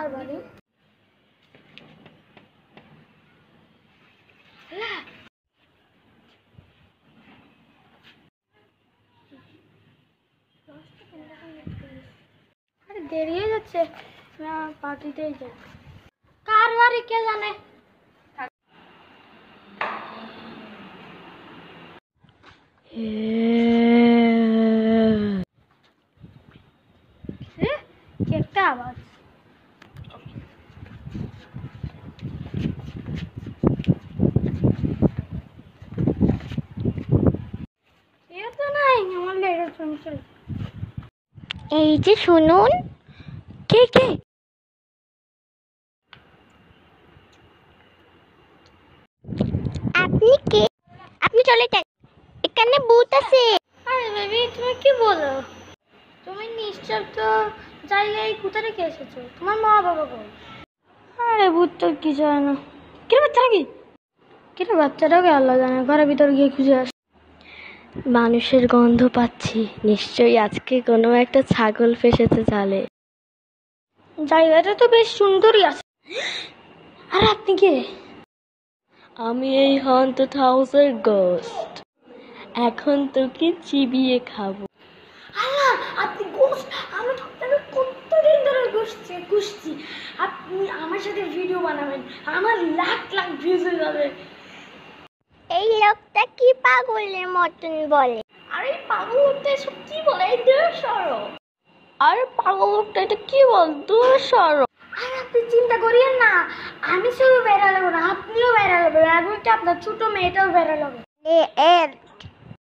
কার বাড়ি? আরে দেরি হয়ে যাচ্ছে, পার্টিতেই যাই। কার বাড়ি কে জানে? একটা আওয়াজ। এই যে শুনুন, কে কে? আপনি কে? আপনি চলে যান, এখানে ভূত আছে। আরে বেবি, তুমি কি বলো? তুমি নিশ্চব্দ জায়গায় কোথায় রেখে এসেছো? তোমার মা বাবা কই? আরে ভূত তো কি জানে না। কি বাচ্চা নাকি? কি বাচ্চাটাকে আল্লাহ জানে, ঘরের ভিতর গিয়ে খুঁজে আস। মানুষের গন্ধ পাচ্ছি, নিশ্চয়ই আজকে কোনো একটা ছাগল ফেসেছে জালে। জায়গাটা তো বেশ সুন্দরই আছে। আর আপনি কে? আমি এই হন্টেড হাউসের গোস্ট। এখন তোকে চিবিয়ে খাবো। আল্লাহ, আপনি গোস্ট? আমি তো আপনাকে কতদিন ধরে খুঁজছি। আপনি আমার সাথে ভিডিও বানাবেন, আমার লাখ লাখ ভিউজ হয়ে যাবে। এই লোকটা কি পাগলের মতন বলে? আরে পাগল লোকটা এসব কি বলে? এই দূর সরো। আরে পাগল লোকটা এটা কি বল? দূর সরো। আর আপনি চিন্তা করিয়েন না, আমি শুধু বেড়ালাম না, আপনিও বেড়ালাম, এবং আপনার ছোট মেয়েটাও বেড়ালাম।